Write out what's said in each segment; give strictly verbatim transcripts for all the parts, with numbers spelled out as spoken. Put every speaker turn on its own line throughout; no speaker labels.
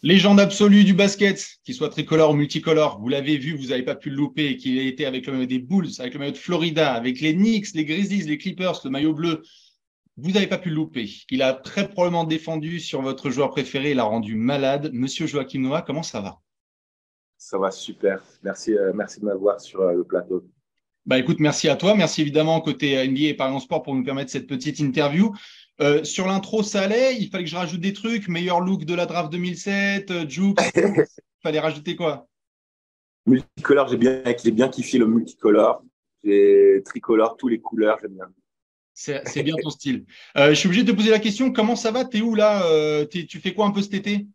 Légende absolue du basket, qu'il soit tricolore ou multicolore, vous l'avez vu, vous n'avez pas pu le louper, qu'il a été avec le maillot des Bulls, avec le maillot de Florida, avec les Knicks, les Grizzlies, les Clippers, le maillot bleu, vous n'avez pas pu le louper. Il a très probablement défendu sur votre joueur préféré, il a rendu malade. Monsieur Joachim Noah, comment ça va?
Ça va super. Merci, euh, merci de m'avoir sur euh, le plateau.
Bah écoute, merci à toi, merci évidemment côté N B A et Paris en Sport pour nous permettre cette petite interview. Euh, sur l'intro, ça allait, il fallait que je rajoute des trucs, meilleur look de la draft deux mille sept, euh, Jukes, il fallait rajouter quoi?
Multicolore, j'ai bien, j'ai bien kiffé le multicolore. J'ai tricolore, tous les couleurs, j'aime bien.
C'est c'est bien ton style. Euh, je suis obligé de te poser la question, comment ça va? T'es où là? Euh, t'es- tu fais quoi un peu cet été?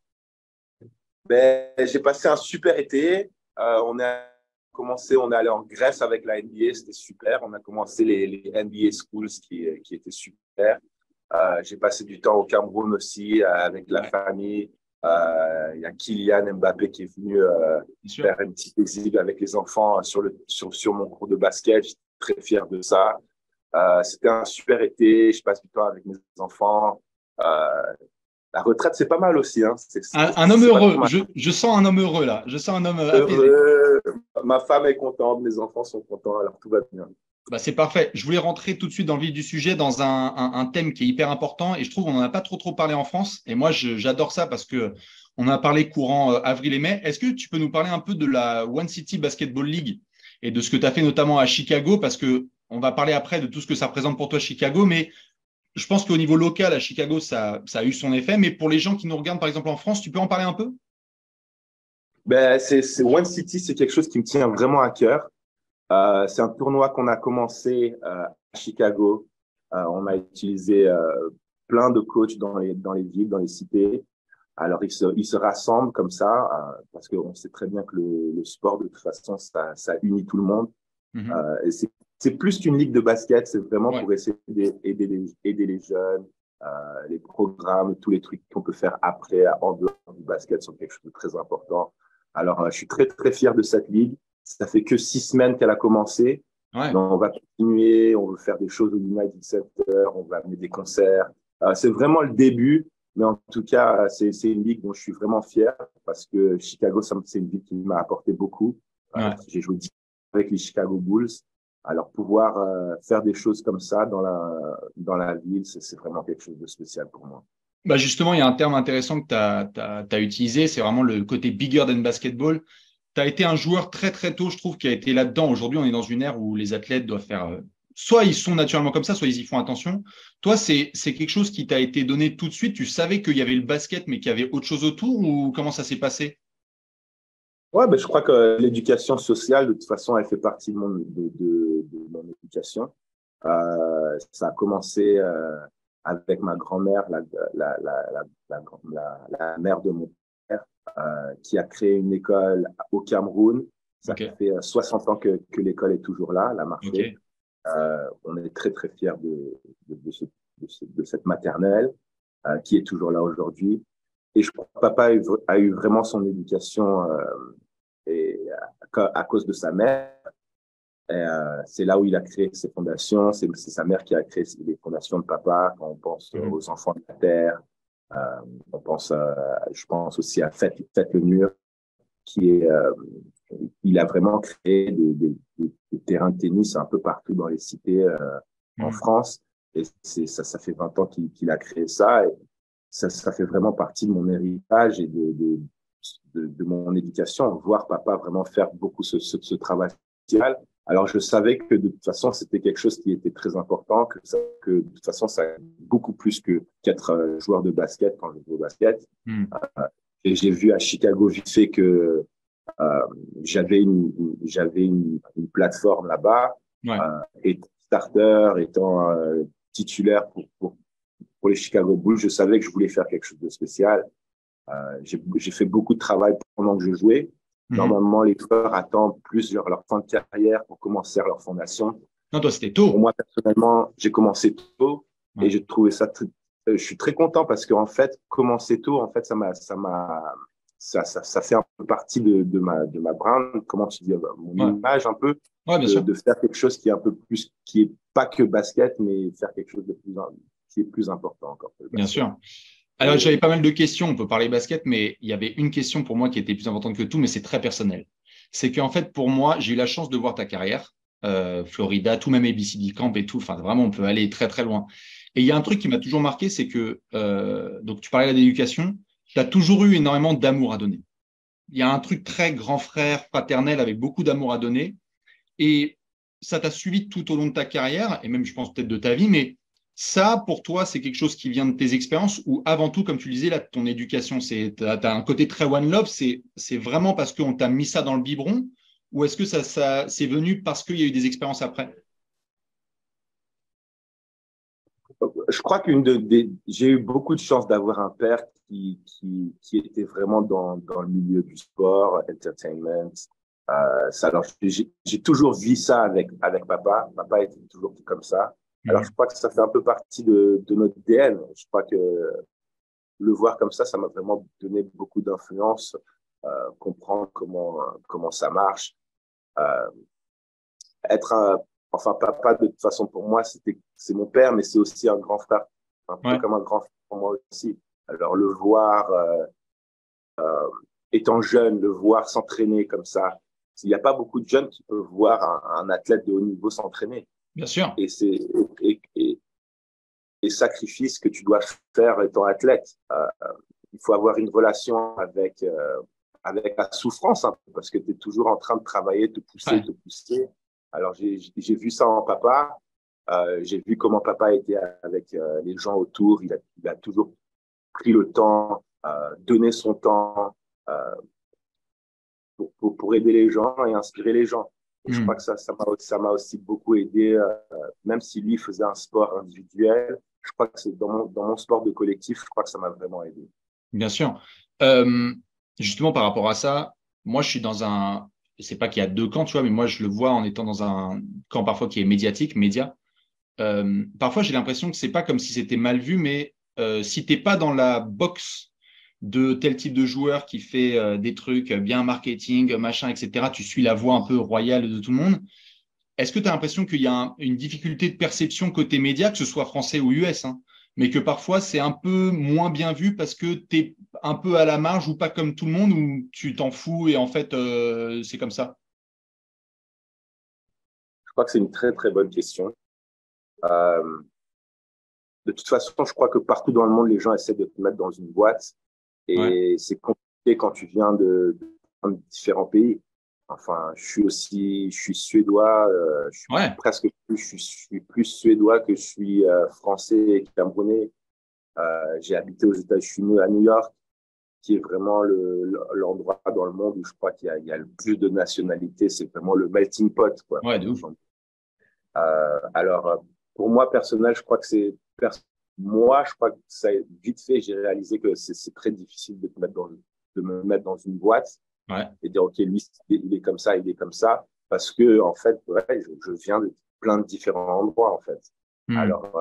Ben, j'ai passé un super été. Euh, on a commencé, on est allé en Grèce avec la N B A, c'était super. On a commencé les, les N B A Schools qui, qui étaient super. Euh, j'ai passé du temps au Cameroun aussi euh, avec la
Ouais,
famille. Euh, Il y a Kylian Mbappé qui est venu euh,
bien sûr.
faire une petite exhibe avec les enfants sur, le, sur, sur mon cours de basket. Je suis très fier de ça. Euh, c'était un super été. Je passe du temps avec mes enfants. Euh, la retraite, c'est pas mal aussi. Hein. C'est, c'est,
Un, un homme
c'est pas trop
heureux,
mal.
je, je sens un homme heureux là, je sens un homme euh, apaisé.
Heureux. Ma femme est contente, mes enfants sont contents, alors tout va bien.
Bah, c'est parfait. Je voulais rentrer tout de suite dans le vif du sujet, dans un, un- un thème qui est hyper important et je trouve qu'on n'en a pas trop trop parlé en France. Et moi, je- j'adore ça parce que on en a parlé courant euh, avril et mai. Est-ce que tu peux nous parler un peu de la One City Basketball League et de ce que tu as fait notamment à Chicago? Parce que on va parler après de tout ce que ça représente pour toi Chicago, mais je pense qu'au niveau local à Chicago, ça, ça a eu son effet. Mais pour les gens qui nous regardent par exemple en France, tu peux en parler un peu?
Ben, c'est, c'est One City, c'est quelque chose qui me tient vraiment à cœur. Euh, c'est un tournoi qu'on a commencé euh, à Chicago. Euh, on a utilisé euh, plein de coachs dans les, dans les villes, dans les cités. Alors, ils se, ils se rassemblent comme ça euh, parce qu'on sait très bien que le, le sport, de toute façon, ça, ça unit tout le monde.
Mhm.
Euh, et c'est, c'est plus qu'une ligue de basket, c'est vraiment
Ouais.
pour essayer d'aider les, aider les jeunes, euh, les programmes, tous les trucs qu'on peut faire après, en dehors du basket, sont quelque chose de très important. Alors, euh, je suis très, très fier de cette ligue. Ça fait que six semaines qu'elle a commencé.
Ouais.
Mais on va continuer, on veut faire des choses au United Center, on va amener des concerts. Euh, c'est vraiment le début, mais en tout cas, c'est, c'est une ligue dont je suis vraiment fier parce que Chicago, ça, c'est une ville qui m'a apporté beaucoup. Euh,
Ouais.
j'ai joué dix ans avec les Chicago Bulls. Alors, pouvoir euh, faire des choses comme ça dans la, dans la ville, c'est, c'est vraiment quelque chose de spécial pour moi.
Bah justement, il y a un terme intéressant que tu as, utilisé, c'est vraiment le côté bigger than basketball. Tu as été un joueur très très tôt, je trouve, qui a été là-dedans. Aujourd'hui, on est dans une ère où les athlètes doivent faire, euh, soit ils sont naturellement comme ça, soit ils y font attention. Toi, c'est c'est quelque chose qui t'a été donné tout de suite. Tu savais qu'il y avait le basket, mais qu'il y avait autre chose autour, ou comment ça s'est passé?
Ouais, ben, je crois que l'éducation sociale, de toute façon, elle fait partie de mon, de, de, de mon éducation. Euh, ça a commencé euh, avec ma grand-mère, la, la, la, la, la, la, la mère de mon père, euh, qui a créé une école au Cameroun. Ça
Ok,
fait soixante ans que, que l'école est toujours là, elle a marché.
ok.
Euh, on est très, très fiers de, de, de, ce, de, ce, de cette maternelle euh, qui est toujours là aujourd'hui. Et je crois que papa a eu, a eu vraiment son éducation euh, et, à, à cause de sa mère. Et, euh, c'est là où il a créé ses fondations. C'est, c'est sa mère qui a créé les fondations de papa. Quand on pense
Mhm.
aux enfants de la terre, euh, on pense, euh, je pense aussi à Faites, Faites le mur, qui est, euh, il a vraiment créé des, des, des, des terrains de tennis un peu partout dans les cités euh, en
Mhm.
France. Et c'est, ça, ça fait vingt ans qu'il, qu'il a créé ça. Et ça, ça fait vraiment partie de mon héritage et de, de, de, de mon éducation, voir papa vraiment faire beaucoup ce, ce, ce travail social. Alors, je savais que de toute façon, c'était quelque chose qui était très important, que, ça, que de toute façon, ça beaucoup plus que qu'être euh, joueur de basket quand je joue au basket.
Mhm.
Et j'ai vu à Chicago vite fait que euh, j'avais une, j'avais une, une plateforme là-bas,
Ouais.
euh, étant starter, étant euh, titulaire pour, pour, pour les Chicago Bulls, je savais que je voulais faire quelque chose de spécial. Euh, j'ai, j'ai fait beaucoup de travail pendant que je jouais.
Mhm.
Normalement, les joueurs attendent plus genre, leur fin de carrière pour commencer leur fondation.
Non, toi, c'était
Pour
tôt.
moi, personnellement, j'ai commencé tôt et
Ouais.
j'ai trouvé ça très, je suis très content parce qu'en fait, commencer tôt, en fait, ça m'a, ça m'a, ça, ça, ça fait un peu partie de, de ma, de ma brand, comment tu dis, mon
Ouais.
image un peu,
Ouais, bien
de,
sûr.
de faire quelque chose qui est un peu plus, qui est pas que basket, mais faire quelque chose de plus, qui est plus important encore que le
Bien
basket.
sûr. Alors, j'avais pas mal de questions. On peut parler basket, mais il y avait une question pour moi qui était plus importante que tout, mais c'est très personnel. C'est qu'en fait, pour moi, j'ai eu la chance de voir ta carrière, euh, Florida, tout même A B C D Camp et tout. Enfin, vraiment, on peut aller très, très loin. Et il y a un truc qui m'a toujours marqué, c'est que, euh, donc, tu parlais d'éducation, tu as toujours eu énormément d'amour à donner. Il y a un truc très grand frère, fraternel, avec beaucoup d'amour à donner. Et ça t'a suivi tout au long de ta carrière, et même, je pense, peut-être de ta vie, mais ça, pour toi, c'est quelque chose qui vient de tes expériences ou avant tout, comme tu le disais, là, de ton éducation, c'est, tu as un côté très one love, c'est, c'est vraiment parce qu'on t'a mis ça dans le biberon ou est-ce que ça, ça c'est venu parce qu'il y a eu des expériences après?
Je crois qu'une de, des, j'ai eu beaucoup de chance d'avoir un père qui, qui, qui était vraiment dans, dans le milieu du sport, entertainment. Euh, ça, alors, j'ai, j'ai toujours vu ça avec, avec papa. Papa était toujours comme ça. Alors, je
Mmh.
crois que ça fait un peu partie de, de notre D N. Je crois que le voir comme ça, ça m'a vraiment donné beaucoup d'influence, euh, comprendre comment, comment ça marche. Euh, être un, enfin, papa, de toute façon, pour moi, c'était, c'est mon père, mais c'est aussi un grand frère, un peu
Ouais,
comme un grand frère pour moi aussi. Alors, le voir, euh, étant jeune, le voir s'entraîner comme ça, il n'y a pas beaucoup de jeunes qui peuvent voir un, un athlète de haut niveau s'entraîner.
bien sûr.
Et c'est, et, et, les sacrifices que tu dois faire étant athlète. Euh, il faut avoir une relation avec, euh, avec la souffrance, hein, parce que tu es toujours en train de travailler, te pousser,
Ouais.
te pousser. Alors, j'ai, j'ai vu ça en papa. Euh, j'ai vu comment papa était avec euh, les gens autour. Il a, il a toujours pris le temps, euh, donné son temps euh, pour, pour, pour aider les gens et inspirer les gens. Et je crois
Mmh.
que ça, ça m'a, ça m'a aussi beaucoup aidé, euh, même si lui faisait un sport individuel. Je crois que c'est dans mon, dans mon sport de collectif, je crois que ça m'a vraiment aidé.
Bien sûr. Euh, justement, par rapport à ça, moi, je suis dans un. C'est pas qu'il y a deux camps, tu vois, mais moi, je le vois en étant dans un camp parfois qui est médiatique, média. Euh, parfois, j'ai l'impression que c'est pas comme si c'était mal vu, mais euh, si t'es pas dans la box de tel type de joueur qui fait euh, des trucs bien marketing, machin, et cetera, tu suis la voie un peu royale de tout le monde. Est-ce que tu as l'impression qu'il y a un- une difficulté de perception côté média, que ce soit français ou U S, hein, mais que parfois c'est un peu moins bien vu parce que tu es un peu à la marge ou pas comme tout le monde ou tu t'en fous et en fait euh, c'est comme ça?
Je crois que c'est une très, très bonne question. Euh, de toute façon, je crois que partout dans le monde, les gens essaient de te mettre dans une boîte
Ouais,
et c'est compliqué quand tu viens de, de différents pays. Enfin, je suis aussi, je suis suédois, euh, je suis
ouais.
presque plus, je suis, je suis plus suédois que je suis euh, français et camerounais. Euh, j'ai habité aux États-Unis, je suis né à New York, qui est vraiment le, l'endroit dans le monde où je crois qu'il y a, il y a le plus de nationalités. C'est vraiment le melting pot, quoi.
Ouais, de ouf.
Euh, alors, euh, pour moi, personnel, je crois que c'est, pers- moi, je crois que ça, vite fait, j'ai réalisé que c'est, c'est très difficile de te mettre dans, de me mettre dans une boîte
Ouais.
et dire, OK, lui, il est comme ça, il est comme ça, parce que, en fait, ouais, je, je viens de plein de différents endroits, en fait.
Hmm.
Alors, euh,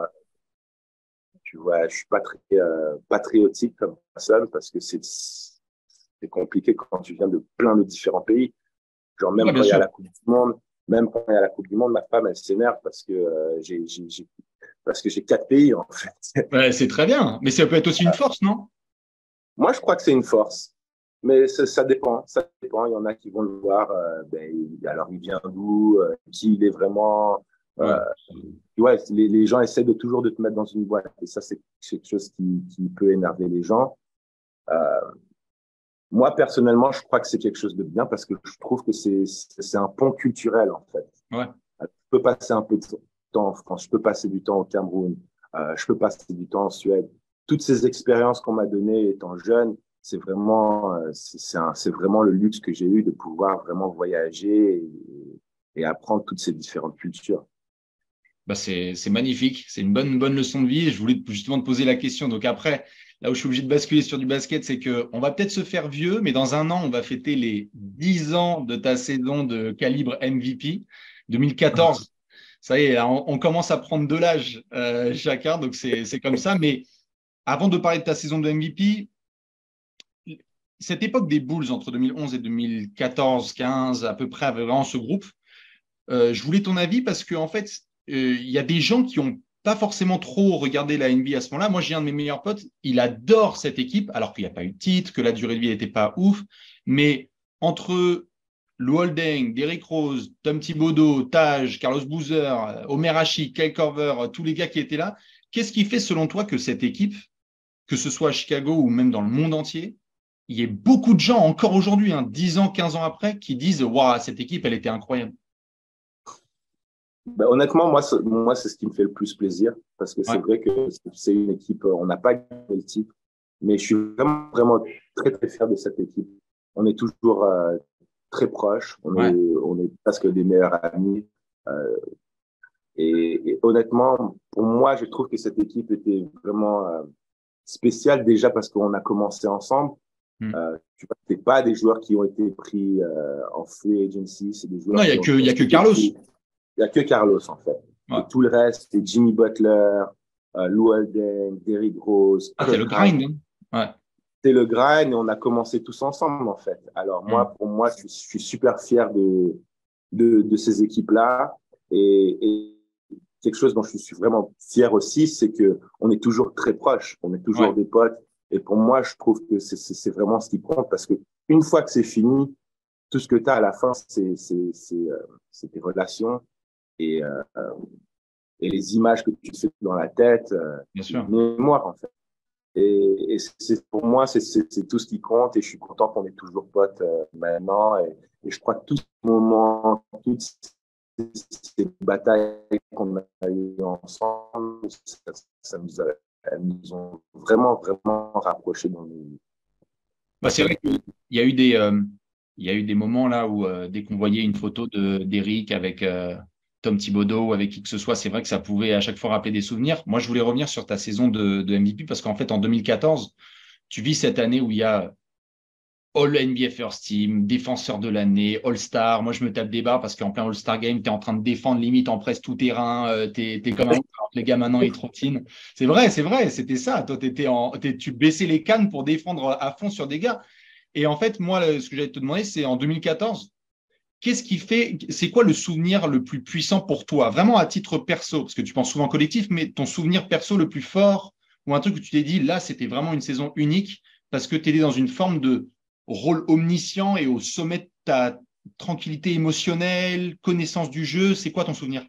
tu vois, je suis pas très euh, patriotique comme personne parce que c'est, c'est compliqué quand tu viens de plein de différents pays. Genre,
Ouais,
même
bien
quand il y a
sûr.
la Coupe du Monde, même quand il y a la Coupe du Monde, ma femme, elle s'énerve parce que euh, j'ai, j'ai, j'ai, parce que j'ai quatre pays, en fait.
Ouais, c'est très bien, mais ça peut être aussi une force, non?
Moi, je crois que c'est une force. Mais ça, ça dépend, ça dépend. Il y en a qui vont le voir, euh, ben, alors il vient d'où, euh, qui il est vraiment. Euh,
Ouais.
ouais, les, les gens essaient de toujours de te mettre dans une boîte. Et ça, c'est quelque chose qui, qui peut énerver les gens. Euh, Moi, personnellement, je crois que c'est quelque chose de bien parce que je trouve que c'est, c'est un pont culturel, en fait.
Ouais.
Je peux passer un peu de temps en France, je peux passer du temps au Cameroun, euh, je peux passer du temps en Suède. Toutes ces expériences qu'on m'a données étant jeune, c'est vraiment, euh, c'est, c'est un- c'est vraiment le luxe que j'ai eu de pouvoir vraiment voyager et, et apprendre toutes ces différentes cultures.
Bah c'est c'est magnifique, c'est une bonne bonne leçon de vie. Et je voulais justement te poser la question. Donc après, là où je suis obligé de basculer sur du basket, c'est que on va peut-être se faire vieux, mais dans un an, on va fêter les dix ans de ta saison de calibre M V P deux mille quatorze. Ça y est, là, on, on commence à prendre de l'âge euh, chacun, donc c'est c'est comme ça. Mais avant de parler de ta saison de M V P, cette époque des Bulls entre deux mille onze et deux mille quatorze, quinze, à peu près, avait vraiment ce groupe. Euh, je voulais ton avis parce qu'en en fait, euh, il y a des gens qui ont pas forcément trop regardé la N B A à ce moment-là. Moi, j'ai un de mes meilleurs potes, il adore cette équipe, alors qu'il n'y a pas eu de titre, que la durée de vie n'était pas ouf. Mais entre Lou Holding, Derrick Rose, Tom Thibodeau, Taj, Carlos Boozer, Omer Ashik, Kyle Korver, tous les gars qui étaient là, qu'est-ce qui fait selon toi que cette équipe, que ce soit à Chicago ou même dans le monde entier, il y a beaucoup de gens encore aujourd'hui, hein, dix ans, quinze ans après, qui disent « Waouh, cette équipe, elle était incroyable ».
Ben, honnêtement, moi, c'est- moi, c'est ce qui me fait le plus plaisir parce que c'est
Ouais,
vrai que c'est une équipe, on n'a pas gagné le titre, mais je suis vraiment, vraiment très, très fier de cette équipe. On est toujours euh, très proches, on
ouais,
est, on est presque des meilleurs amis. Euh, et, et honnêtement, pour moi, je trouve que cette équipe était vraiment euh, spéciale déjà parce qu'on a commencé ensemble.
hmm.
Euh, tu vois, c'est pas des joueurs qui ont été pris euh, en free agency, c'est des
Non,
joueurs
il n'y a
qui ont,
que,
qui
il
ont
y a que
été
Carlos.
pris. Il y a que Carlos, en fait. Et
Ouais.
tout le reste, c'est Jimmy Butler, euh, Lou Holden, Derrick Rose,
Ah, c'est
Kirk
le
Hines.
grind, hein. Ouais.
C'est le grind et on a commencé tous ensemble, en fait. Alors,
Hmm.
moi, pour moi, je suis, je suis super fier de, de, de ces équipes-là. Et, et quelque chose dont je suis vraiment fier aussi, c'est que on est toujours très proches. On est toujours
Ouais.
des potes. Et pour moi, je trouve que c'est, c'est, c'est vraiment ce qui compte parce que une fois que c'est fini, tout ce que tu as à la fin, c'est, c'est, c'est, euh, c'est tes relations et, euh, et les images que tu te fais dans la tête, euh,
Bien
les
sûr.
mémoires, en fait. Et, et c'est, pour moi, c'est, c'est, c'est tout ce qui compte et je suis content qu'on est toujours potes euh, maintenant. Et, et je crois que tous ces moments, toutes ces, ces batailles qu'on a eues ensemble, ça, ça nous a, elles nous ont vraiment, vraiment rapprochés dans nos,
Bah, c'est vrai qu'il y a eu des, euh, il y a eu des moments là où euh, dès qu'on voyait une photo de d'Eric avec euh, Tom Thibodeau ou avec qui que ce soit, c'est vrai que ça pouvait à chaque fois rappeler des souvenirs. Moi, je voulais revenir sur ta saison de, de M V P parce qu'en fait, en deux mille quatorze, tu vis cette année où il y a All N B A First Team, défenseur de l'année, All-Star. Moi, je me tape des barres parce qu'en plein All-Star Game, tu es en train de défendre limite en presse tout terrain. Euh, tu es, comme un ouf, alors que les gars maintenant, ils trottinent. C'est vrai, c'est vrai, c'était ça. Toi, t'étais en, t'es- tu baissais les cannes pour défendre à fond sur des gars. Et en fait, moi, le- ce que j'allais te demander, c'est en deux mille quatorze, qu'est-ce qui fait, c'est quoi le souvenir le plus puissant pour toi, vraiment à titre perso, parce que tu penses souvent collectif, mais ton souvenir perso le plus fort ou un truc où tu t'es dit, là, c'était vraiment une saison unique parce que tu étais dans une forme de rôle omniscient et au sommet de ta tranquillité émotionnelle, connaissance du jeu, c'est quoi ton souvenir?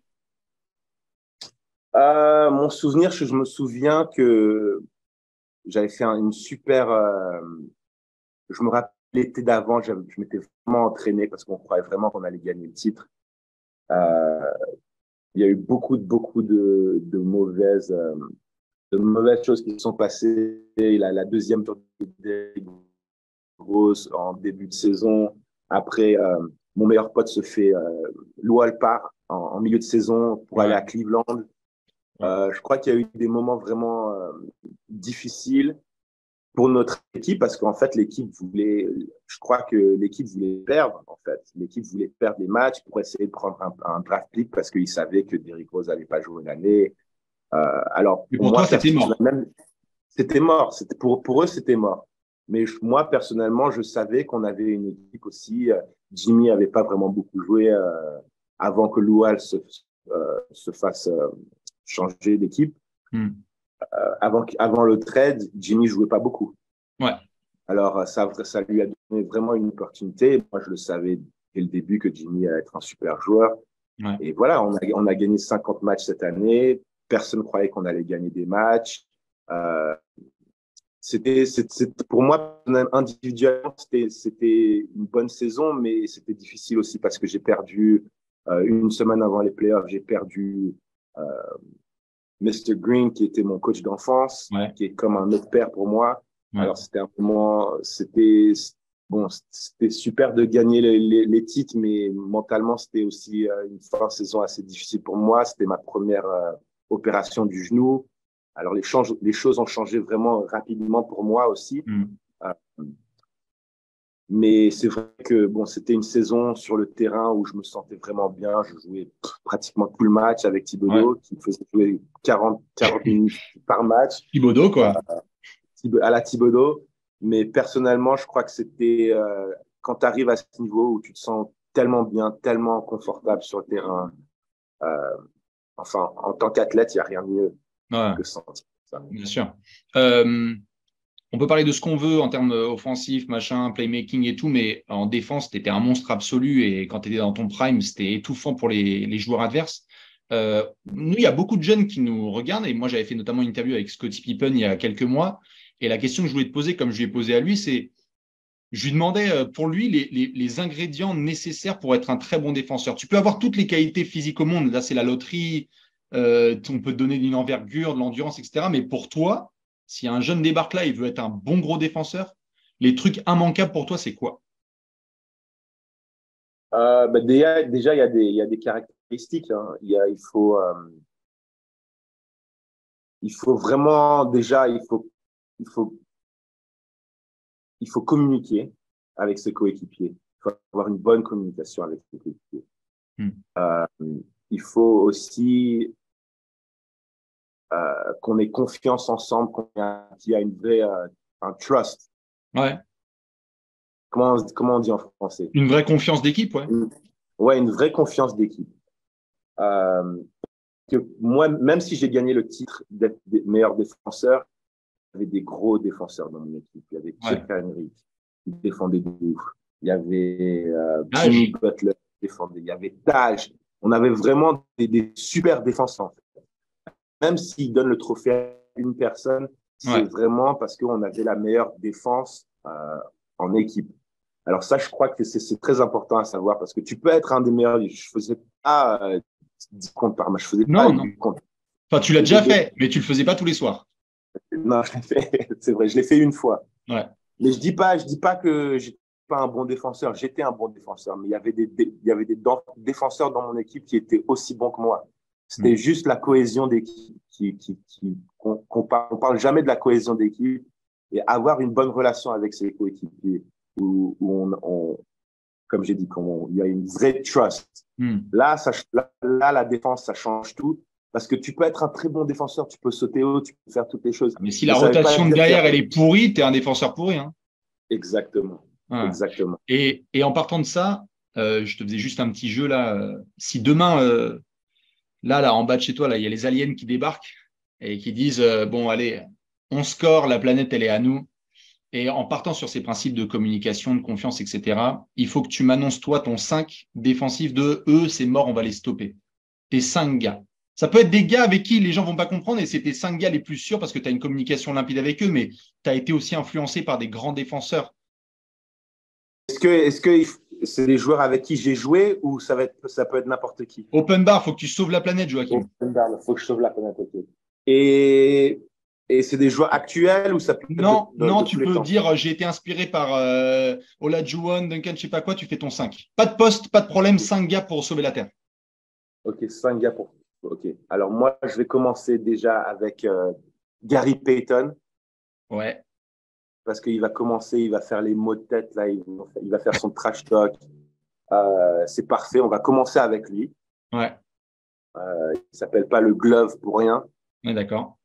Euh, mon souvenir, je, je me souviens que j'avais fait un- une super. Euh, je me rappelle l'été d'avant, je, je m'étais vraiment entraîné parce qu'on croyait vraiment qu'on allait gagner le titre. Euh, il y a eu beaucoup, de, beaucoup de, de mauvaises, euh, de mauvaises choses qui se sont passées. La, la deuxième tour des grosses en début de saison. Après, euh, mon meilleur pote se fait euh, louer le part en, en milieu de saison pour aller
Ouais,
à Cleveland.
ouais.
Euh, je crois qu'il y a eu des moments vraiment euh, difficiles pour notre équipe parce qu'en fait, l'équipe voulait, je crois que l'équipe voulait perdre, en fait. L'équipe voulait perdre les matchs pour essayer de prendre un, un draft pick parce qu'ils savaient que Derrick Rose n'allait pas jouer une année. Euh, alors,
Mais
pour
pour toi,
moi,
c'était mort.
personnellement, c'était mort. C'était, pour, pour eux, c'était mort. Mais je, moi, personnellement, je savais qu'on avait une équipe aussi. Euh, Jimmy n'avait pas vraiment beaucoup joué euh, avant que Loual se, euh, se fasse euh, changer d'équipe.
Hmm.
Euh, avant, avant le trade, Jimmy jouait pas beaucoup.
Ouais,
Alors, ça, ça lui a donné vraiment une opportunité. Moi, je le savais dès le début que Jimmy allait être un super joueur.
ouais.
Et voilà, on a, on a gagné cinquante matchs cette année. Personne ne croyait qu'on allait gagner des matchs. Euh, c'était, c'était, pour moi, individuellement, c'était, c'était une bonne saison, mais c'était difficile aussi parce que j'ai perdu, euh, une semaine avant les playoffs, j'ai perdu euh, mister Green, qui était mon coach d'enfance,
Ouais,
qui est comme un autre père pour moi.
ouais.
Alors, c'était un moment, c'était, bon, c'était super de gagner les, les, les titres, mais mentalement, c'était aussi euh, une fin de saison assez difficile pour moi. C'était ma première euh, opération du genou. Alors, les, change, les choses ont changé vraiment rapidement pour moi aussi.
Hmm.
Euh, mais c'est vrai que bon, c'était une saison sur le terrain où je me sentais vraiment bien. Je jouais pratiquement tout le match avec
Ouais.
Thibodeau, qui me faisait jouer quarante, quarante minutes par match
Thibodeau, quoi.
à la Thibodeau. Mais personnellement, je crois que c'était euh, quand tu arrives à ce niveau où tu te sens tellement bien, tellement confortable sur le terrain. Euh, enfin, en tant qu'athlète, il n'y a rien de mieux
Ouais,
que sentir ça.
bien sûr. Euh, on peut parler de ce qu'on veut en termes offensifs, machin, playmaking et tout, mais en défense, tu étais un monstre absolu et quand tu étais dans ton prime, c'était étouffant pour les, les joueurs adverses. Euh, nous, il y a beaucoup de jeunes qui nous regardent et moi, j'avais fait notamment une interview avec Scottie Pippen il y a quelques mois et la question que je voulais te poser, comme je lui ai posé à lui, c'est je lui demandais euh, pour lui les, les, les ingrédients nécessaires pour être un très bon défenseur. Tu peux avoir toutes les qualités physiques au monde, là c'est la loterie, euh, on peut te donner une envergure, de l'endurance, et cetera. Mais pour toi, si un jeune débarque là, il veut être un bon gros défenseur, les trucs immanquables pour toi, c'est quoi?
Euh, bah, déjà, déjà, il y a des, il y a des caractéristiques. Hein. Il y a, il faut, euh, il faut vraiment, déjà, il faut, il faut, il faut communiquer avec ses coéquipiers. Il faut avoir une bonne communication avec ses coéquipiers.
Hmm.
Euh, il faut aussi euh, qu'on ait confiance ensemble, qu'il y a une vraie, euh, un trust.
Ouais.
Comment, comment on dit en français?
Une vraie confiance d'équipe, ouais.
Une, ouais, une vraie confiance d'équipe. Euh, que moi, même si j'ai gagné le titre d'être meilleur défenseur, il y avait des gros défenseurs dans mon équipe. Il y avait
Ouais.
Chuck Henry qui défendait de ouf. Il y avait euh,
Taj.
Jimmy Butler qui défendait. Il y avait Taj. On avait vraiment des, des super défenseurs. En fait. Même s'ils donnent le trophée à une personne, c'est
Ouais.
vraiment parce qu'on avait la meilleure défense euh, en équipe. Alors ça, je crois que c'est très important à savoir parce que tu peux être un des meilleurs. Je faisais pas euh, dix comptes par match. Je faisais pas
Non, non.
huit comptes.
Enfin, tu l'as déjà fait, mais tu le faisais pas tous les soirs.
Non, je l'ai fait. C'est vrai, je l'ai fait une fois.
Ouais.
Mais je dis pas, je dis pas que j'étais pas un bon défenseur. J'étais un bon défenseur, mais il y avait des, des il y avait des défenseurs dans mon équipe qui étaient aussi bons que moi. C'était
Hmm.
juste la cohésion d'équipe qui, qui, qui qu'on, qu'on parle, on parle jamais de la cohésion d'équipe et avoir une bonne relation avec ses coéquipiers où, où on, on, comme j'ai dit, il y a une vraie trust.
Hmm.
Là, ça, là, là, la défense, ça change tout. Parce que tu peux être un très bon défenseur, tu peux sauter haut, tu peux faire toutes les choses.
Mais si
Mais
la
ça veut pas
rotation de
dire qu'il y
derrière,
a...
elle est pourrie, t'es un défenseur pourri, hein.
Exactement.
Ouais.
Exactement.
Et, et en partant de ça, euh, je te faisais juste un petit jeu là. Euh, si demain, euh, là, là, en bas de chez toi, là, il y a les aliens qui débarquent et qui disent euh, bon, allez, on score, la planète, elle est à nous. Et en partant sur ces principes de communication, de confiance, et cetera, il faut que tu m'annonces, toi, ton cinq défensif de eux, c'est mort, on va les stopper. Tes cinq gars. Ça peut être des gars avec qui les gens vont pas comprendre et c'est tes cinq gars les plus sûrs parce que tu as une communication limpide avec eux, mais tu as été aussi influencé par des grands défenseurs.
Est-ce que est-ce que c'est des joueurs avec qui j'ai joué ou ça va être ça peut être n'importe qui?
Open bar, faut que tu sauves la planète, Joachim.
Il faut que je sauve la planète. Okay. Et et c'est des joueurs actuels ou ça peut être de,
Non,
de,
non,
de
tu
tous les
peux
temps?
dire j'ai été inspiré par euh, Olajuwon, Duncan, je sais pas quoi, tu fais ton cinq. Pas de poste, pas de problème, cinq gars pour sauver la Terre.
Ok, cinq gars pour. Ok. Alors moi, je vais commencer déjà avec euh, Gary Payton
Ouais.
parce qu'il va commencer, il va faire les mots de tête là, il, il va faire son trash talk. Euh, c'est parfait. On va commencer avec lui.
Ouais.
Euh, il s'appelle pas le glove pour rien.
On est d'accord.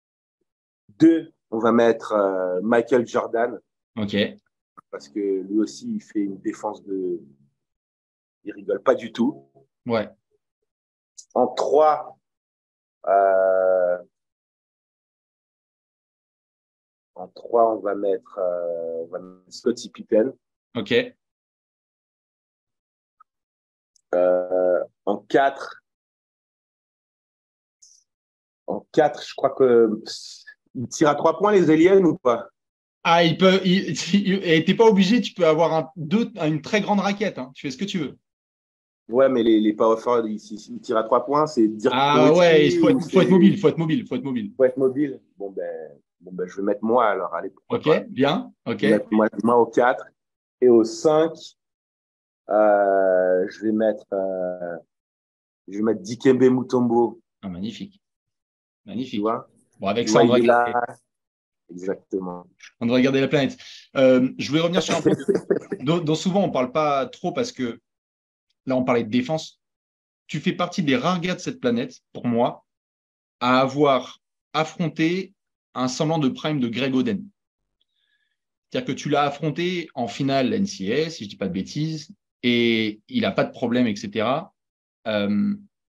Deux, on va mettre euh, Michael Jordan
Ok.
parce que lui aussi, il fait une défense de. Il rigole pas du tout.
Ouais.
En trois, euh, en trois, on va mettre, euh, on va mettre Scottie Pippen.
Ok.
Euh, en quatre, en quatre, je crois que il tire à trois points les aliens ou pas?
Ah, il peut. Il, il, et t'es pas obligé, tu peux avoir un, deux, une très grande raquette. Hein. Tu fais ce que tu veux.
Ouais, mais les, les power forward, ils, ils tirent à trois points, c'est Dirk
Ah ouais, il
Nowitzki
faut
ou
être, faut être mobile,
c'est
faut être mobile, faut être mobile.
faut être mobile? Bon ben, bon ben, je vais mettre moi alors. Allez, pourquoi
Ok,
pas?
bien. Ok.
Je vais mettre moi, moi au quatre et au cinq, euh, je vais mettre, euh, je vais mettre Dikembe Mutombo.
Ah, magnifique.
Tu
Magnifique.
vois?
Bon, avec
Tu
ça,
vois,
on va
il est
regarder,
là. Exactement.
on va regarder la planète. Euh, je voulais revenir sur un point de, dont, dont souvent on ne parle pas trop parce que là, on parlait de défense. Tu fais partie des rares gars de cette planète, pour moi, à avoir affronté un semblant de prime de Greg Oden. C'est-à-dire que tu l'as affronté en finale N C A A, si je ne dis pas de bêtises, et il n'a pas de problème, et cetera. Euh,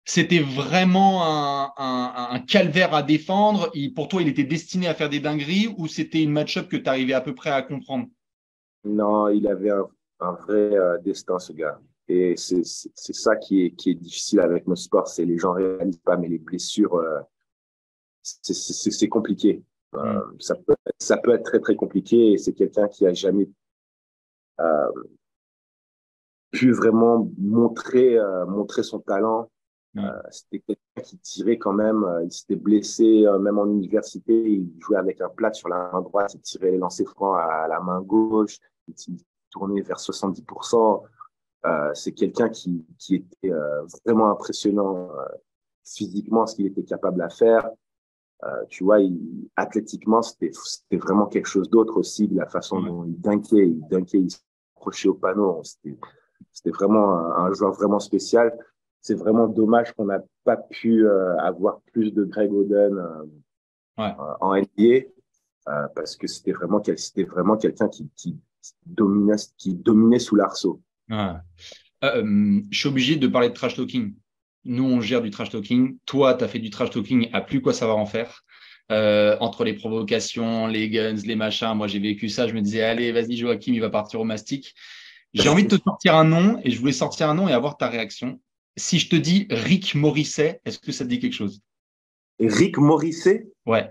c'était vraiment un, un, un calvaire à défendre. Il, pour toi, il était destiné à faire des dingueries ou c'était une match-up que tu arrivais à peu près à comprendre?
Non, il avait un, un vrai euh, destin, ce gars. Et c'est c'est- c'est ça qui est, qui est difficile avec nos sports, c'est les gens réalisent pas, mais les blessures, euh, c'est c'est- c'est compliqué.
Hmm.
Euh, ça peut, ça peut être très, très compliqué et c'est quelqu'un qui a jamais euh, pu vraiment montrer, euh, montrer son talent. Euh,
Hmm.
C'était quelqu'un qui tirait quand même. Euh, il s'était blessé, euh, même en université. Il jouait avec un plat sur la main droite. Il tirait les lancers francs à la main gauche. Il tournait vers soixante-dix pour cent. Euh, c'est quelqu'un qui, qui était euh, vraiment impressionnant euh, physiquement, ce qu'il était capable à faire. Euh, tu vois, il, athlétiquement, c'était c'était vraiment quelque chose d'autre aussi, de la façon
Ouais.
dont il dunkait, il dunkait, il s'accrochait au panneau. C'était c'était vraiment un, un joueur vraiment spécial. C'est vraiment dommage qu'on n'a pas pu euh, avoir plus de Greg Oden euh,
Ouais.
en N B A euh, parce que c'était vraiment, quel- c'était vraiment quelqu'un qui, qui, dominait, qui dominait sous l'arceau.
Ouais. Euh, je suis obligé de parler de trash talking. Nous, on gère du trash talking. Toi, tu as fait du trash talking à plus quoi savoir en faire. Euh, entre les provocations, les guns, les machins, moi j'ai vécu ça. Je me disais, allez, vas-y, Joachim, il va partir au mastic. J'ai envie de te sortir un nom et je voulais sortir un nom et avoir ta réaction. Si je te dis Rick Morisset, est-ce que ça te dit quelque chose?
Rick Morisset.
Ouais.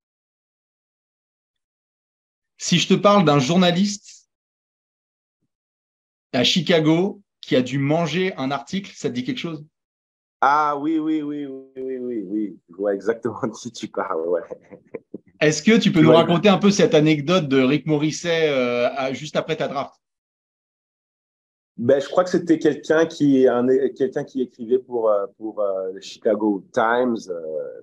Si je te parle d'un journaliste à Chicago qui a dû manger un article, ça te dit quelque chose?
Ah oui, oui, oui, oui, oui, oui, oui. Je vois exactement de qui tu parles, ouais.
Est-ce que tu peux
Je
nous
vois
raconter un peu cette anecdote de Rick Morisset euh, à- juste après ta draft?
Ben, je crois que c'était quelqu'un qui, un, quelqu'un qui écrivait pour, euh, pour euh, le Chicago Times, euh,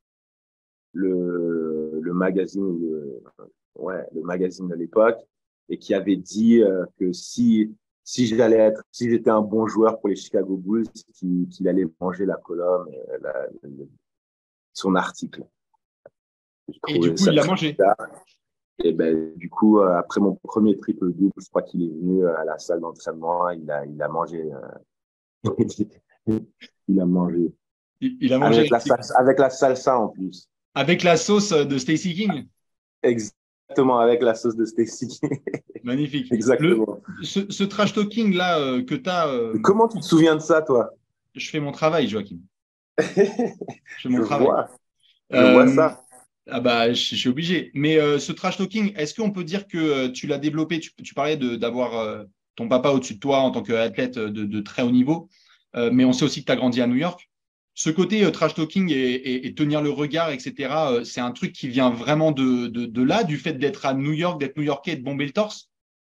le, le magazine, le, ouais, le magazine de l'époque, et qui avait dit euh, que si, si j'allais être, si j'étais un bon joueur pour les Chicago Bulls, qu'il qu'il allait manger la colonne, euh, la- le- son article. Je
Et du
trouvais
coup, il
ça
l'a
très
mangé.
bizarre. Et ben, du coup, euh, après mon premier triple-double, je crois qu'il est venu à la salle d'entraînement, il a, il a mangé. Euh, il a mangé.
Il, il a mangé
Avec la
l'article.
salsa, avec la salsa en plus.
Avec la sauce de Stacey King.
Exactement, avec la sauce de Stacy.
Magnifique. Le,
Exactement.
ce, ce trash talking là euh, que tu as, euh,
Comment tu te souviens de ça, toi?
je fais mon travail, Joachim. Je fais mon
Je
travail.
vois, je vois
Euh,
ça.
ah bah, je, je suis obligé. Mais euh, ce trash talking, est-ce qu'on peut dire que euh, tu l'as développé? Tu, tu parlais de- d'avoir euh, ton papa au-dessus de toi en tant qu'athlète de, de très haut niveau, Euh, mais on sait aussi que tu as grandi à New York. Ce côté euh, trash talking et, et- et tenir le regard, et cetera, euh, c'est un truc qui vient vraiment de, de, de là, du fait d'être à New York, d'être New-Yorkais et de bomber le torse?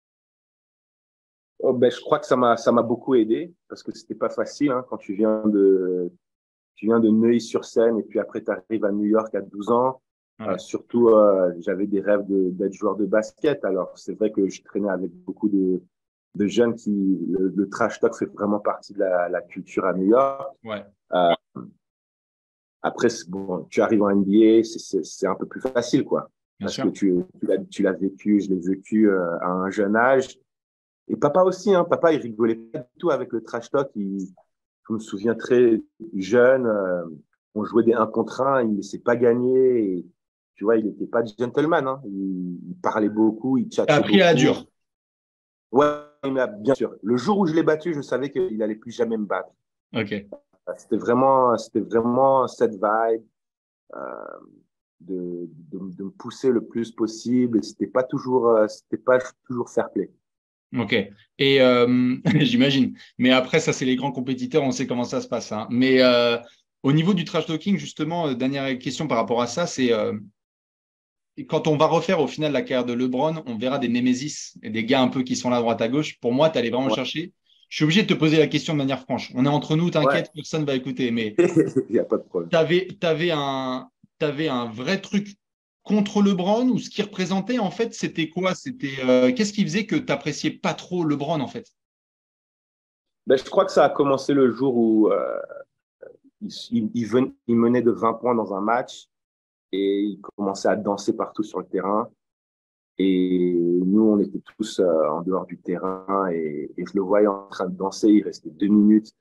Oh, ben, je crois que ça m'a, ça m'a beaucoup aidé parce que c'était pas facile hein, quand tu viens de, tu viens de Neuilly-sur-Seine et puis après tu arrives à New York à douze ans. Euh,
Ouais.
surtout, euh, j'avais des rêves de, d'être joueur de basket. Alors, c'est vrai que je traînais avec beaucoup de, de jeunes qui, le, le trash talk fait vraiment partie de la, la culture à New York.
Ouais,
Euh, Après, bon, tu arrives en N B A, c'est un peu plus facile, quoi.
bien
Parce que
sûr.
tu, tu l'as tu l'as vécu, je l'ai vécu euh, à un jeune âge. Et papa aussi, hein, papa, il rigolait pas du tout avec le trash talk. Il, je me souviens très jeune, euh, on jouait des un contre un, il ne laissait pas gagner. Et, tu vois, il n'était pas gentleman. Hein. Il, il parlait beaucoup, il
T'as
tchatchait
appris à la
beaucoup.
dure.
Ouais, mais bien sûr. Le jour où je l'ai battu, je savais qu'il allait plus jamais me battre.
Ok.
C'était vraiment, c'était vraiment cette vibe. Euh, de, de, de, me pousser le plus possible. Et c'était pas toujours, euh, c'était pas toujours fair play.
Ok. Et euh, j'imagine. Mais après, ça, c'est les grands compétiteurs, on sait comment ça se passe, hein. Mais euh, au niveau du trash talking, justement, euh, dernière question par rapport à ça, c'est euh, quand on va refaire au final la carrière de LeBron, on verra des némésis et des gars un peu qui sont là à droite à gauche. Pour moi, tu allais vraiment
Ouais,
chercher. Je suis obligé de te poser la question de manière franche. On est entre nous,
ouais.
t'inquiète, personne ne va écouter. Mais
Il n'y a pas de problème.
tu avais, t'avais un, t'avais un vrai truc contre LeBron ou ce qu'il représentait, en fait, c'était quoi? C'était euh, qu'est-ce qui faisait que tu n'appréciais pas trop LeBron, en fait?
Ben, je crois que ça a commencé le jour où euh, il, il, il, ven, il menait de vingt points dans un match et il commençait à danser partout sur le terrain. Et nous, on était tous euh, en dehors du terrain et, et je le voyais en train de danser. Il restait deux minutes.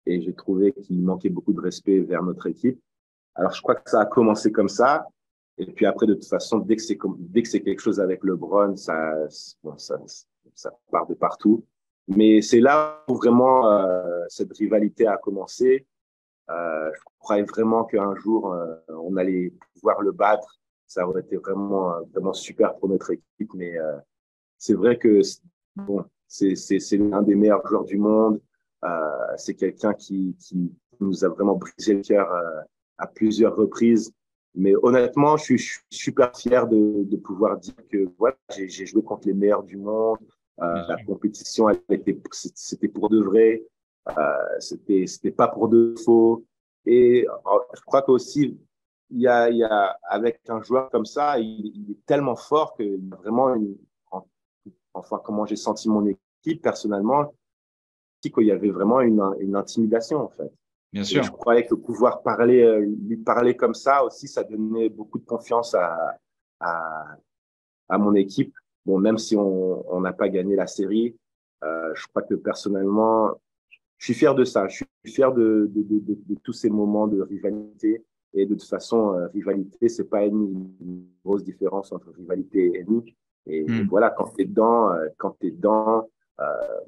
et j'ai trouvé qu'il manquait beaucoup de respect vers notre équipe. Alors, je crois que ça a commencé comme ça. Et puis après, de toute façon, dès que c'est comme, dès que c'est quelque chose avec LeBron, ça, bon, ça, ça part de partout. Mais c'est là où vraiment euh, cette rivalité a commencé. Euh, je croyais vraiment qu'un jour, euh, on allait pouvoir le battre. Ça aurait été vraiment, vraiment super pour notre équipe. Mais euh, c'est vrai que bon, c'est, c'est, c'est l'un des meilleurs joueurs du monde. Euh, c'est quelqu'un qui, qui nous a vraiment brisé le cœur euh, à plusieurs reprises. Mais honnêtement, je suis, je suis super fier de, de pouvoir dire que voilà, j'ai, j'ai joué contre les meilleurs du monde. Euh, la compétition, elle était, c'était pour de vrai. Euh, c'était, c'était pas pour de faux. Et euh, je crois qu'aussi, il y a, il y a, avec un joueur comme ça, il, il est tellement fort qu'il y a vraiment une, enfin, comment j'ai senti mon équipe personnellement, qu'il y avait vraiment une, une intimidation, en fait.
Bien
Et
sûr.
je croyais que pouvoir parler, euh, lui parler comme ça aussi, ça donnait beaucoup de confiance à, à, à mon équipe. Bon, même si on n'a pas gagné la série, euh, je crois que personnellement, je suis fier de ça. Je suis fier de, de, de, de, de tous ces moments de rivalité. Et de toute façon, euh, rivalité, c'est pas une, une grosse différence entre rivalité et ennemi. Et
Hmm.
voilà, quand tu es dedans, euh, quand tu es dedans, euh,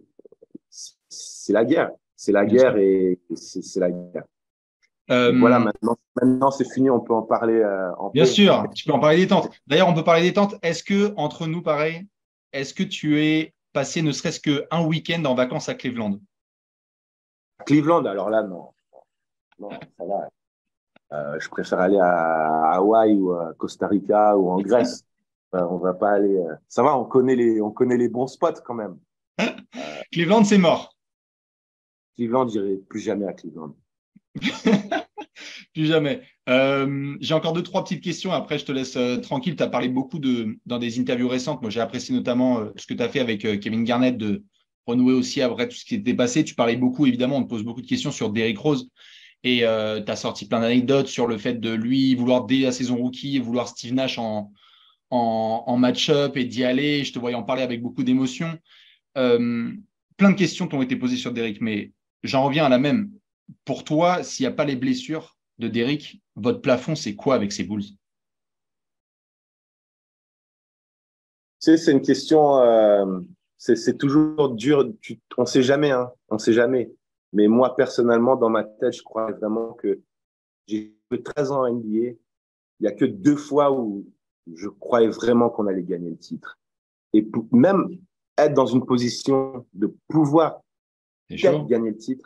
c'est la guerre. C'est la
Bien
guerre
sûr.
et c'est la guerre. Donc voilà,
Euh,
maintenant, maintenant c'est fini, on peut en parler euh, en
Bien
paix.
sûr, tu peux en parler des tentes. D'ailleurs, on peut parler des tentes. Est-ce que, entre nous, pareil, est-ce que tu es passé ne serait-ce qu'un week-end en vacances à Cleveland?
Cleveland, alors là, non. Non, ça va. Euh, je préfère aller à Hawaï ou à Costa Rica ou en Grèce. Euh, on va pas aller. Euh... Ça va, on connaît les, on connaît les bons spots quand même. Euh,
Cleveland, c'est mort.
Cleveland, j'irai plus jamais à Cleveland.
Plus jamais. Euh, j'ai encore deux, trois petites questions. Après, je te laisse euh, tranquille. Tu as parlé beaucoup de, dans des interviews récentes. Moi, j'ai apprécié notamment euh, ce que tu as fait avec euh, Kevin Garnett de renouer aussi après tout ce qui était passé. Tu parlais beaucoup, évidemment, on te pose beaucoup de questions sur Derrick Rose. Et euh, tu as sorti plein d'anecdotes sur le fait de lui vouloir, dès la saison rookie, vouloir Steve Nash en, en, en match-up et d'y aller. Je te voyais en parler avec beaucoup d'émotion. Euh, plein de questions t'ont été posées sur Derrick, mais j'en reviens à la même. Pour toi, s'il n'y a pas les blessures de Derrick, votre plafond, c'est quoi avec ces Bulls?
Tu sais, c'est une question, euh, c'est toujours dur. Tu, on sait jamais, hein, on sait jamais. Mais moi, personnellement, dans ma tête, je crois vraiment que j'ai fait treize ans en N B A. Il n'y a que deux fois où je croyais vraiment qu'on allait gagner le titre. Et pour, même être dans une position de pouvoir
C'est
peut-être
chaud.
gagner le titre,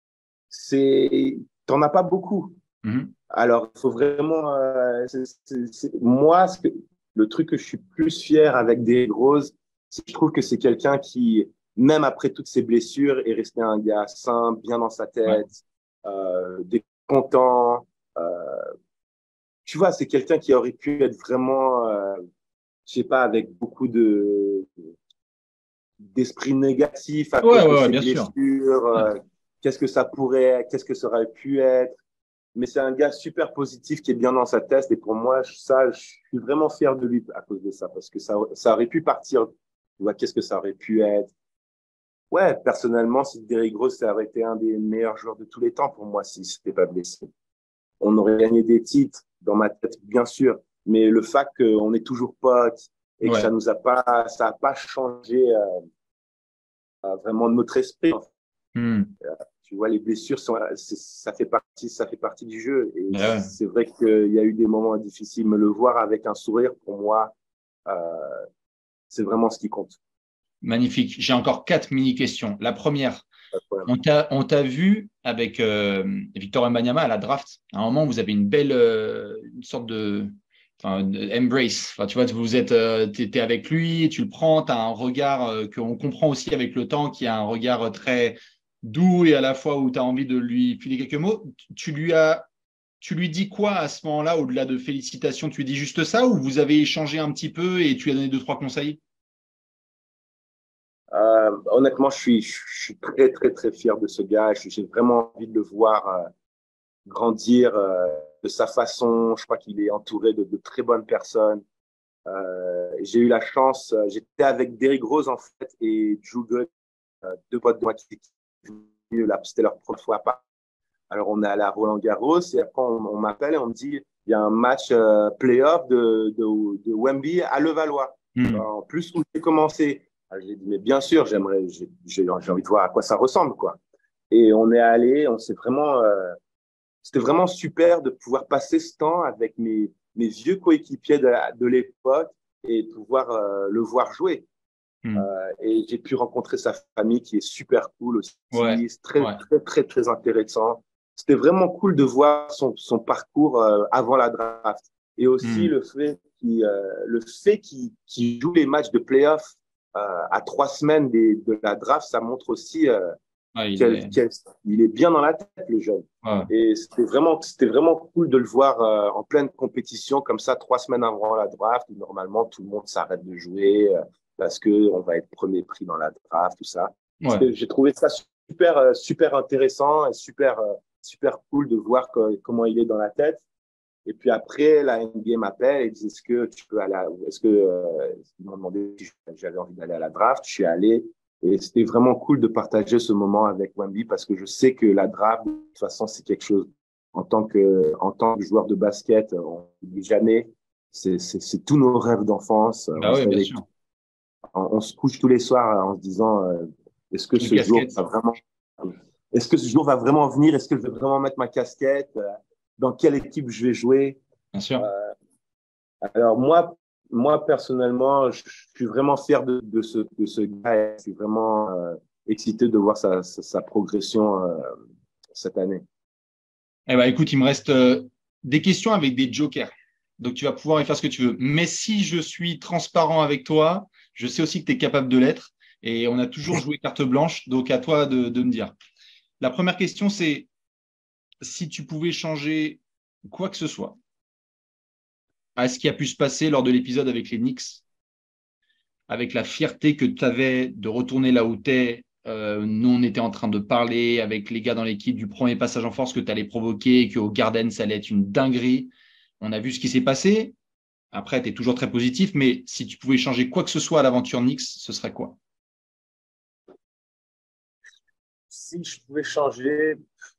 c'est, t'en as pas beaucoup.
Mm-hmm.
Alors, il faut vraiment, euh, c'est, c'est, c'est, moi, ce que, le truc que je suis plus fier avec Derrick Rose, c'est que je trouve que c'est quelqu'un qui, même après toutes ses blessures, est resté un gars simple, bien dans sa
Ouais.
tête, euh, content. Euh, tu vois, c'est quelqu'un qui aurait pu être vraiment, euh, je sais pas, avec beaucoup de d'esprit négatif à
Ouais,
cause de
ouais, ouais,
ses
bien sûr.
blessures.
Ouais.
Euh, qu'est-ce que ça pourrait, qu'est-ce que ça aurait pu être. Mais c'est un gars super positif qui est bien dans sa tête. Et pour moi, ça, je suis vraiment fier de lui à cause de ça, parce que ça, ça aurait pu partir. Tu vois, qu'est-ce que ça aurait pu être. Ouais, personnellement, si Derrick Rose, ça aurait été un des meilleurs joueurs de tous les temps pour moi, s'il s'était pas blessé. On aurait gagné des titres dans ma tête, bien sûr. Mais le fait qu'on est toujours potes et que
Ouais.
ça nous a pas, ça a pas changé euh, vraiment notre esprit.
Mm.
Tu vois, les blessures, sont, ça fait partie, ça fait partie du jeu. Et
Ouais, ouais.
c'est vrai qu'il y a eu des moments difficiles. Me le voir avec un sourire, pour moi, euh, c'est vraiment ce qui compte.
Magnifique. J'ai encore quatre mini-questions. La première,
Pas de problème.
on t'a, on t'a vu avec euh, Victor Wembanyama à la draft. À un moment, vous avez une belle, euh, une sorte de, enfin, de embrace. Enfin, tu vois, vous êtes, euh, t'étais avec lui, tu le prends, tu as un regard euh, qu'on comprend aussi avec le temps, qui a un regard très doux et à la fois où tu as envie de lui filer quelques mots. Tu lui as, tu lui dis quoi à ce moment-là, au-delà de félicitations? Tu lui dis juste ça ou vous avez échangé un petit peu et tu lui as donné deux, trois conseils?
Euh, honnêtement, je suis, je suis très, très, très fier de ce gars. J'ai vraiment envie de le voir euh, grandir euh, de sa façon. Je crois qu'il est entouré de, de très bonnes personnes. Euh, j'ai eu la chance, euh, j'étais avec Derrick Rose en fait et Drew Gooden, euh, deux potes de moi qui étaient c'était leur première fois à Paris. Alors, on est allé à Roland-Garros et après, on, on m'appelle et on me dit il y a un match euh, play-off de, de, de Wemby à Levallois.
Mm.
En plus, où j'ai commencé. Alors, j'ai dit mais bien sûr, j'aimerais, j'ai, j'ai envie de voir à quoi ça ressemble, quoi. Et on est allé, on s'est vraiment, euh, c'était vraiment super de pouvoir passer ce temps avec mes, mes vieux coéquipiers de, de l'époque et pouvoir euh, le voir jouer.
Mm.
Euh, et j'ai pu rencontrer sa famille qui est super cool aussi.
Ouais.
C'est très,
Ouais.
très, très, très intéressant. C'était vraiment cool de voir son, son parcours euh, avant la draft. Et aussi
Mm.
le fait qu'il euh, le fait qu'il qu'il joue les matchs de playoff euh, à trois semaines des, de la draft, ça montre aussi euh,
Ouais, il
quel,
est…
quel, il est bien dans la tête, le jeune.
Ouais.
Et c'était vraiment, c'était vraiment cool de le voir euh, en pleine compétition, comme ça, trois semaines avant la draft, où normalement tout le monde s'arrête de jouer euh, parce qu'on va être premier prix dans la draft, tout ça.
Ouais.
C'était, j'ai trouvé ça super, euh, super intéressant et super, euh, super cool de voir que, comment il est dans la tête. Et puis après, la N B A m'appelle et dit est-ce que tu peux aller à, est-ce que euh, ils m'ont demandé si j'avais envie d'aller à la draft. Je suis allé et c'était vraiment cool de partager ce moment avec Wemby parce que je sais que la draft, de toute façon, c'est quelque chose en tant que en tant que joueur de basket, on n'oublie jamais. C'est, c'est, c'est tous nos rêves d'enfance.
Bah
On se
oui, bien
réveille,
sûr.
on, on se couche tous les soirs en se disant euh, est-ce que
Quelle
ce jour
casquette.
va vraiment est-ce que ce jour va vraiment venir? Est-ce que je vais vraiment mettre ma casquette? Dans quelle équipe je vais jouer?
Bien sûr.
Alors moi, moi personnellement, je suis vraiment fier de, de, ce, de ce gars. Je suis vraiment euh, excité de voir sa, sa, sa progression euh, cette année.
Eh ben, écoute, il me reste euh, des questions avec des jokers. Donc, tu vas pouvoir y faire ce que tu veux. Mais si je suis transparent avec toi, je sais aussi que tu es capable de l'être. Et on a toujours joué carte blanche. Donc, à toi de, de me dire. La première question, c'est si tu pouvais changer quoi que ce soit à ce qui a pu se passer lors de l'épisode avec les Knicks, avec la fierté que tu avais de retourner là où tu es. Euh, nous, on était en train de parler avec les gars dans l'équipe du premier passage en force que tu allais provoquer et qu'au Garden, ça allait être une dinguerie. On a vu ce qui s'est passé. Après, tu es toujours très positif, mais si tu pouvais changer quoi que ce soit à l'aventure Knicks, ce serait quoi?
Si je pouvais changer,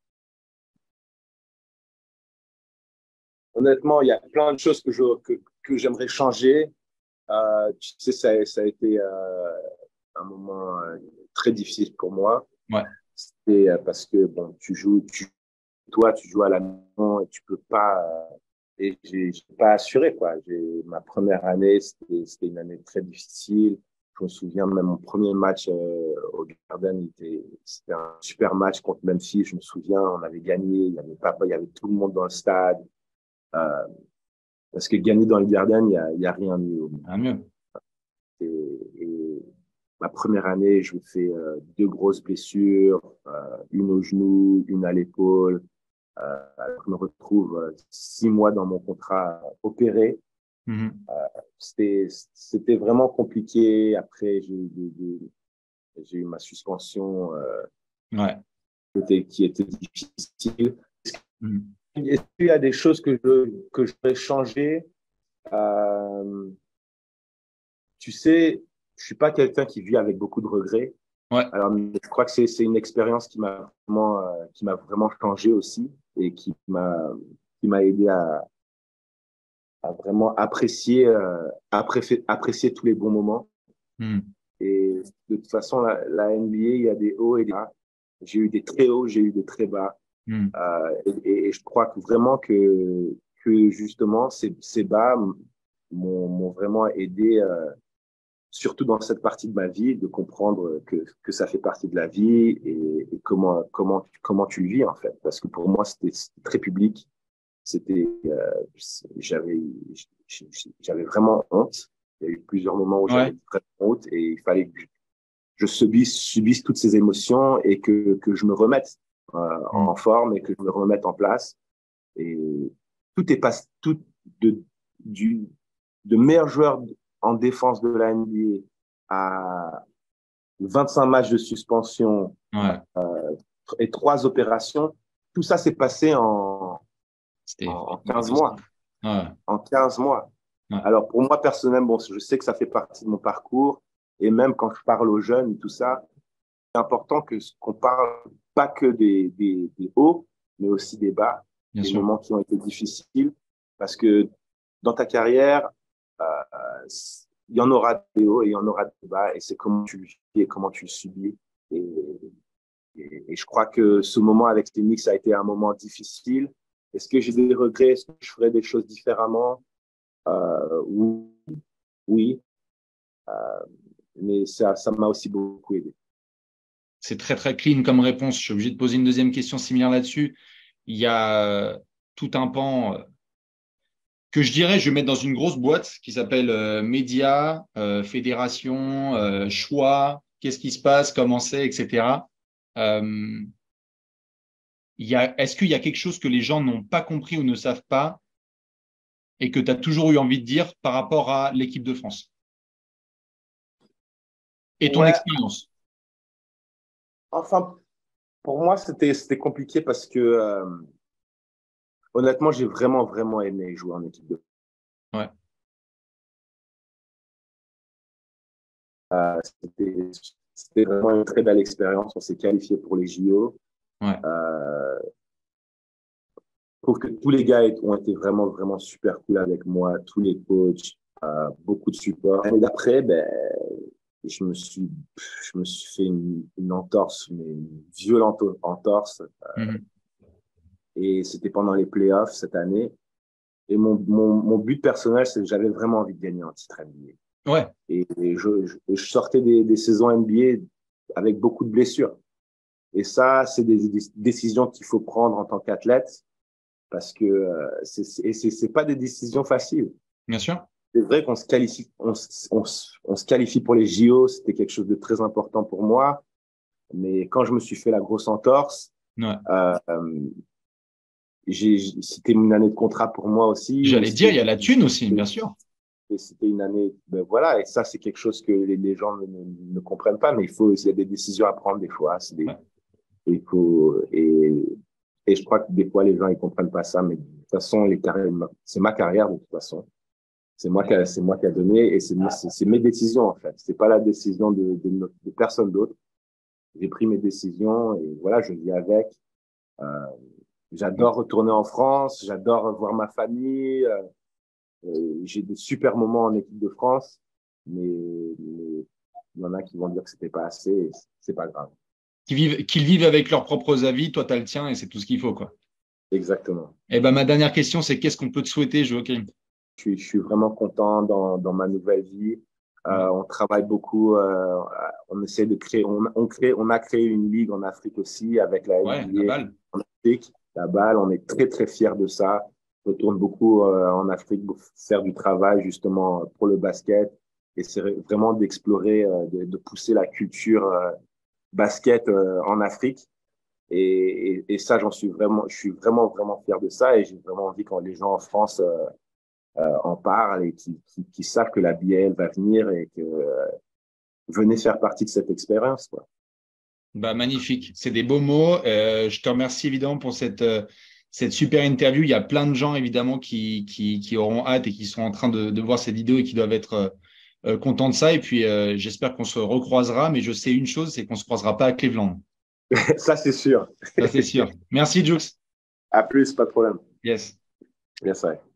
honnêtement, il y a plein de choses que, je, que, que j'aimerais changer. Euh, tu sais, ça, ça a été euh, un moment euh, très difficile pour moi.
Ouais.
C'était euh, parce que bon, tu joues, tu, toi, tu joues à la maison et tu peux pas. Euh, et j'ai j'ai pas assuré quoi. J'ai ma première année, c'était c'était une année très difficile. Je me souviens même mon premier match euh, au Garden, il était c'était un super match contre Memphis. Je me souviens, on avait gagné. Il y avait papa, il y avait tout le monde dans le stade. Euh, parce que gagner dans le Garden, il y a, il y a rien de mieux.
Ah, mieux.
Et, et ma première année, je me fais euh, deux grosses blessures, euh, une au genou, une à l'épaule. Euh, je me retrouve euh, six mois dans mon contrat opéré.
Mhm.
C'était, c'était vraiment compliqué. Après, j'ai eu, des- des- j'ai eu ma suspension euh,
Ouais.
qui était, qui était difficile.
Mhm.
Est-ce qu'il y a des choses que je, que je vais changer? Euh, tu sais, je suis pas quelqu'un qui vit avec beaucoup de regrets.
Ouais.
Alors, je crois que c'est, c'est une expérience qui m'a vraiment, euh, qui m'a vraiment changé aussi et qui m'a, qui m'a aidé à, à vraiment apprécier, euh, apprécier, apprécier tous les bons moments.
Mhm.
Et de toute façon, la, la N B A, il y a des hauts et des bas. J'ai eu des très hauts, j'ai eu des très bas.
Mhm.
Euh, et, et, je crois que vraiment que, que justement, ces, ces bas m'ont, m'ont vraiment aidé, euh, surtout dans cette partie de ma vie, de comprendre que, que ça fait partie de la vie et, et comment, comment, comment tu le vis, en fait. Parce que pour moi, c'était, c'était très public. C'était, euh, j'avais, j'avais vraiment honte. Il y a eu plusieurs moments où
Ouais.
j'avais très honte et il fallait que je subisse, subisse toutes ces émotions et que, que je me remette euh, en
Mhm.
forme et que je me remette en place. Et tout est pas, tout de, du, de meilleur joueur en défense de la N B A à vingt-cinq matchs de suspension
Ouais.
et trois opérations, tout ça s'est passé en, en,
C'était
en
ouais,
quinze
tout ça.
mois.
Ouais.
En quinze mois.
Ouais.
Alors, pour moi, personnellement, bon, je sais que ça fait partie de mon parcours. Et même quand je parle aux jeunes et tout ça, c'est important que qu'on parle pas que des, des, des hauts, mais aussi des bas,
Bien
des
sûr.
moments qui ont été difficiles. Parce que dans ta carrière, euh, il y en aura des hauts et il y en aura des bas. Et c'est comment tu le vis et comment tu le subis. Et, et, et je crois que ce moment avec Phoenix a été un moment difficile. Est-ce que j'ai des regrets? Est-ce que je ferais des choses différemment? euh, Oui. oui. Euh, mais ça, ça m'a aussi beaucoup aidé.
C'est très, très clean comme réponse. Je suis obligé de poser une deuxième question similaire là-dessus. Il y a euh, tout un pan euh, que je dirais, je vais mettre dans une grosse boîte qui s'appelle euh, médias, euh, fédération, euh, choix, qu'est-ce qui se passe, comment c'est, et cetera. Euh, il y a, est-ce qu'il y a quelque chose que les gens n'ont pas compris ou ne savent pas et que tu as toujours eu envie de dire par rapport à l'équipe de France et ton
Ouais,
expérience?
enfin, pour moi, c'était, c'était compliqué parce que, euh, honnêtement, j'ai vraiment, vraiment aimé jouer en équipe de
Ouais,
France. C'était, c'était vraiment une très belle expérience. On s'est qualifié pour les J O.
ouais,
Euh, je trouve que tous les gars ont été vraiment, vraiment super cool avec moi, tous les coachs, euh, beaucoup de support. Et d'après, ben, je me suis, je me suis fait une, une entorse, mais une violente entorse.
mhm.
Et c'était pendant les playoffs cette année. Et mon, mon, mon but personnel, c'est que j'avais vraiment envie de gagner un titre N B A.
Ouais,
Et, et je, je, je sortais des, des saisons N B A avec beaucoup de blessures. Et ça, c'est des, des décisions qu'il faut prendre en tant qu'athlète parce que euh, c'est, et c'est, c'est pas des décisions faciles.
bien sûr.
C'est vrai qu'on se qualifie, on, on, on se qualifie pour les J O, c'était quelque chose de très important pour moi. Mais quand je me suis fait la grosse entorse,
Ouais.
euh, j'ai, c'était une année de contrat pour moi aussi. Où
J'allais dire, il y
c'était,
a la thune aussi, bien sûr.
c'était une année, ben voilà, et ça, c'est quelque chose que les, les gens ne, ne, ne comprennent pas, mais il faut, il y a des décisions à prendre des fois. C'est des,
Ouais.
il faut, et, et je crois que des fois, les gens, ils comprennent pas ça, mais de toute façon, les carrières, c'est ma carrière, de toute façon. C'est moi qui a, c'est moi qui a donné, et c'est, c'est, c'est mes décisions, en fait. C'est pas la décision de, de, de personne d'autre. J'ai pris mes décisions, et voilà, je vis avec. Euh, j'adore retourner en France, j'adore voir ma famille, euh, Euh, j'ai des super moments en équipe de France, mais, mais il y en a qui vont dire que c'était pas assez, et c'est pas grave.
Qu'ils vivent, qu'ils vivent avec leurs propres avis, toi, tu as le tien et c'est tout ce qu'il faut, quoi.
Exactement.
Et ben, ma dernière question, c'est qu'est-ce qu'on peut te souhaiter, Joachim?
Je suis, je suis vraiment content dans, dans ma nouvelle vie.
Ouais,
Euh, on travaille beaucoup, euh, on essaie de créer, on, on crée, on a créé une ligue en Afrique aussi avec la
ouais, la
N B A
balle.
en Afrique, la balle. On est très très fiers de ça. On retourne beaucoup euh, en Afrique pour faire du travail justement pour le basket et c'est vraiment d'explorer, euh, de, de pousser la culture euh, basket euh, en Afrique. Et, et, et ça, j'en suis vraiment, je suis vraiment vraiment fier de ça et j'ai vraiment envie quand les gens en France euh, euh, en parlent et qui, qui, qui savent que la B L va venir et que euh, venez faire partie de cette expérience, quoi.
Bah, magnifique. C'est des beaux mots. Euh, je te remercie évidemment pour cette, euh, cette super interview. Il y a plein de gens évidemment qui, qui, qui auront hâte et qui sont en train de, de voir cette vidéo et qui doivent être euh, euh, contents de ça. Et puis, euh, j'espère qu'on se recroisera. Mais je sais une chose, c'est qu'on ne se croisera pas à Cleveland.
Ça, c'est sûr.
Ça, c'est sûr. Merci, Jux.
À plus, pas de problème.
Yes.
Yes, I.